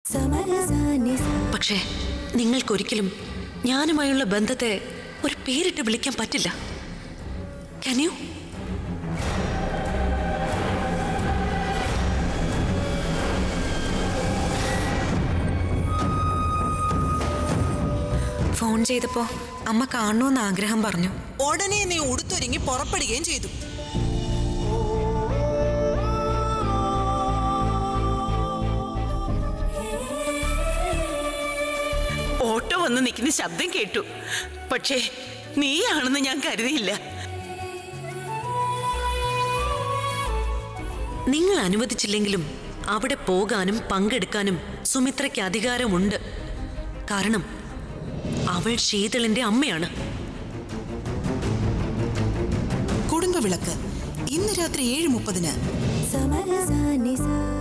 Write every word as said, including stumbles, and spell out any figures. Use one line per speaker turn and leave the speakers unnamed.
പക്ഷേ നിങ്ങൾക്കൊരിക്കലും ഞാനുമായുള്ള ബന്ധത്തെ ഒരു പേരിട്ട് വിളിക്കാൻ പറ്റില്ല. Can you?
ഫോൺ ചെയ്തപ്പോ അമ്മ കാണണമെന്ന് ആഗ്രഹം പറഞ്ഞു.
ഉടനെ നീ ഉടുത്തൊരുങ്ങി പുറപ്പെടുകയും ചെയ്തു.
ഓട്ടോ വന്ന് നിൽക്കുന്ന ശബ്ദം കേട്ടു. പക്ഷേ നീയാണെന്ന് ഞാൻ കരുതിയില്ല.
നിങ്ങൾ അനുവദിച്ചില്ലെങ്കിലും അവിടെ പോകാനും പങ്കെടുക്കാനും സുമിത്രയ്ക്ക് അധികാരമുണ്ട്. കാരണം അവൾ ശീതളിന്റെ അമ്മയാണ്.
കുടുംബവിളക്ക് ഇന്ന് രാത്രി ഏഴ് മുപ്പതിന്.